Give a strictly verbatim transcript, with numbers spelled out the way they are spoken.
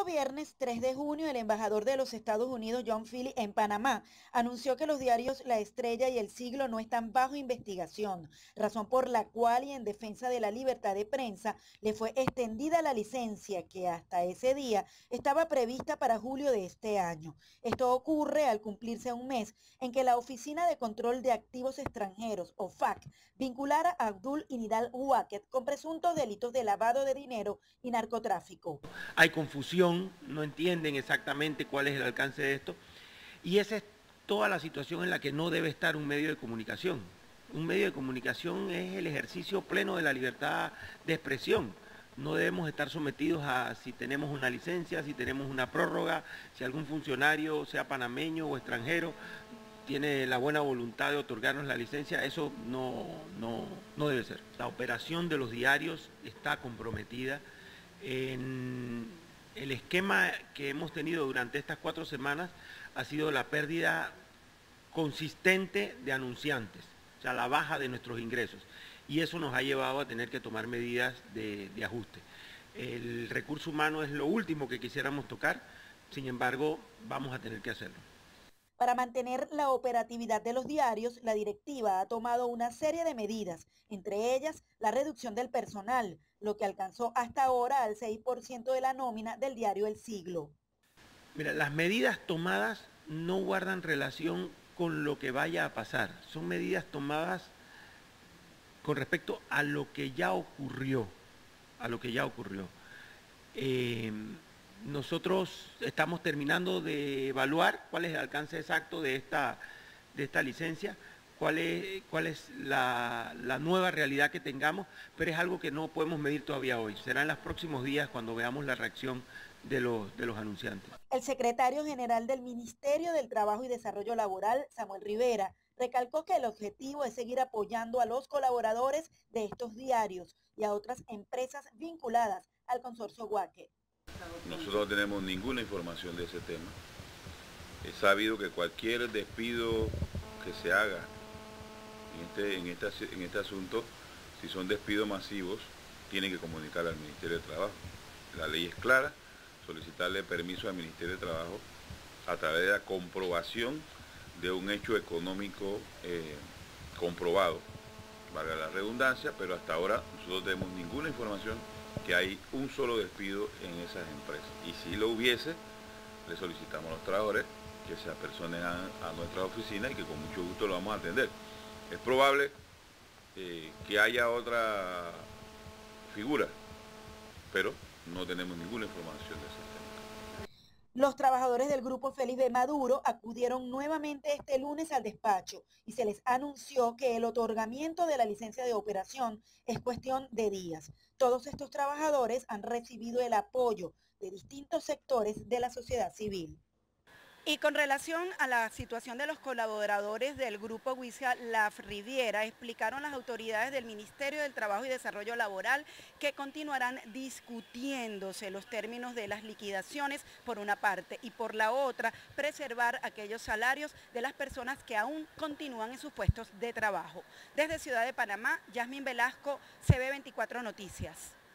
viernes tres de junio, el embajador de los Estados Unidos, John Philly, en Panamá, anunció que los diarios La Estrella y El Siglo no están bajo investigación, razón por la cual y en defensa de la libertad de prensa le fue extendida la licencia que hasta ese día estaba prevista para julio de este año. Esto ocurre al cumplirse un mes en que la Oficina de Control de Activos Extranjeros, O F A C, vinculara a Abdul y Nidal Wacket con presuntos delitos de lavado de dinero y narcotráfico. Hay confusión, no entienden exactamente cuál es el alcance de esto, y esa es toda la situación en la que no debe estar un medio de comunicación. Un medio de comunicación es el ejercicio pleno de la libertad de expresión. No debemos estar sometidos a si tenemos una licencia, si tenemos una prórroga, si algún funcionario, sea panameño o extranjero, tiene la buena voluntad de otorgarnos la licencia. Eso no, no, no debe ser. La operación de los diarios está comprometida. En el esquema que hemos tenido durante estas cuatro semanas ha sido la pérdida consistente de anunciantes, o sea, la baja de nuestros ingresos, y eso nos ha llevado a tener que tomar medidas de, de ajuste. El recurso humano es lo último que quisiéramos tocar, sin embargo, vamos a tener que hacerlo. Para mantener la operatividad de los diarios, la directiva ha tomado una serie de medidas, entre ellas la reducción del personal, lo que alcanzó hasta ahora al seis por ciento de la nómina del diario El Siglo. Mira, las medidas tomadas no guardan relación con lo que vaya a pasar, son medidas tomadas con respecto a lo que ya ocurrió, a lo que ya ocurrió. Eh, Nosotros estamos terminando de evaluar cuál es el alcance exacto de esta, de esta licencia, cuál es, cuál es la, la nueva realidad que tengamos, pero es algo que no podemos medir todavía hoy. Será en los próximos días cuando veamos la reacción de los, de los anunciantes. El secretario general del Ministerio del Trabajo y Desarrollo Laboral, Samuel Rivera, recalcó que el objetivo es seguir apoyando a los colaboradores de estos diarios y a otras empresas vinculadas al consorcio Wacket. Nosotros no tenemos ninguna información de ese tema. Es sabido que cualquier despido que se haga en este, en este, en este asunto, si son despidos masivos, tienen que comunicar al Ministerio de Trabajo. La ley es clara, solicitarle permiso al Ministerio de Trabajo a través de la comprobación de un hecho económico eh, comprobado, valga la redundancia, pero hasta ahora nosotros no tenemos ninguna información que hay un solo despido en esas empresas. Y si lo hubiese, le solicitamos a los trabajadores que se apersonen a, a nuestra oficina y que con mucho gusto lo vamos a atender. Es probable eh, que haya otra figura, pero no tenemos ninguna información de ese tema. Los trabajadores del Grupo Félix B. Maduro acudieron nuevamente este lunes al despacho y se les anunció que el otorgamiento de la licencia de operación es cuestión de días. Todos estos trabajadores han recibido el apoyo de distintos sectores de la sociedad civil. Y con relación a la situación de los colaboradores del Grupo Huiza La Riviera, explicaron las autoridades del Ministerio del Trabajo y Desarrollo Laboral que continuarán discutiéndose los términos de las liquidaciones por una parte y por la otra preservar aquellos salarios de las personas que aún continúan en sus puestos de trabajo. Desde Ciudad de Panamá, Yasmín Velasco, C B veinticuatro Noticias.